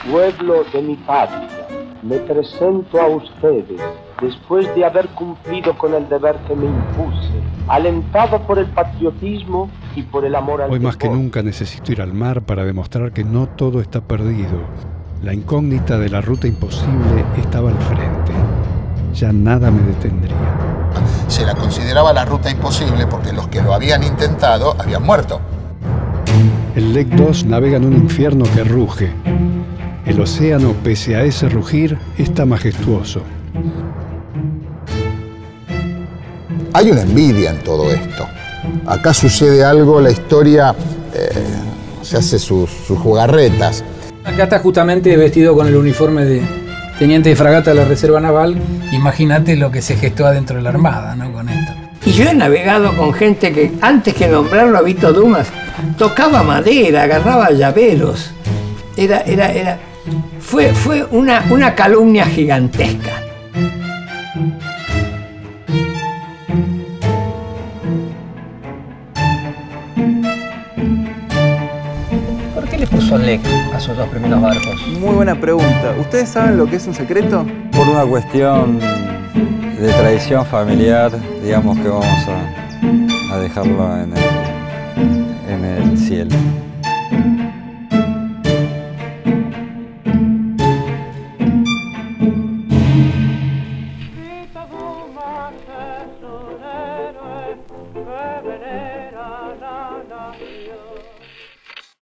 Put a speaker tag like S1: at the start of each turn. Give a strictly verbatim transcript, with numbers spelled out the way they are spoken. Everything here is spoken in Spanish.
S1: Pueblo de mi patria, me presento a ustedes después de haber cumplido con el deber que me impuse, alentado por el patriotismo y por el amor al
S2: Hoy más
S1: deporte.
S2: que nunca necesito ir al mar para demostrar que no todo está perdido. La incógnita de la ruta imposible estaba al frente. Ya nada me detendría.
S3: Se la consideraba la ruta imposible porque los que lo habían intentado habían muerto.
S2: El Lec dos navega en un infierno que ruge. El océano, pese a ese rugir, está majestuoso.
S3: Hay una envidia en todo esto. Acá sucede algo, la historia eh, se hace sus, sus jugarretas.
S4: Acá está justamente vestido con el uniforme de teniente de fragata de la Reserva Naval. Imagínate lo que se gestó adentro de la Armada, ¿no? Con esto.
S5: Y yo he navegado con gente que, antes que nombrarlo a Vito Dumas, tocaba madera, agarraba llaveros. Era, era, era... Fue, fue una, una calumnia gigantesca.
S6: ¿Por qué le puso Lec a sus dos primeros barcos?
S7: Muy buena pregunta. ¿Ustedes saben lo que es un secreto?
S8: Por una cuestión de tradición familiar, digamos que vamos a, a dejarlo en el, en el cielo.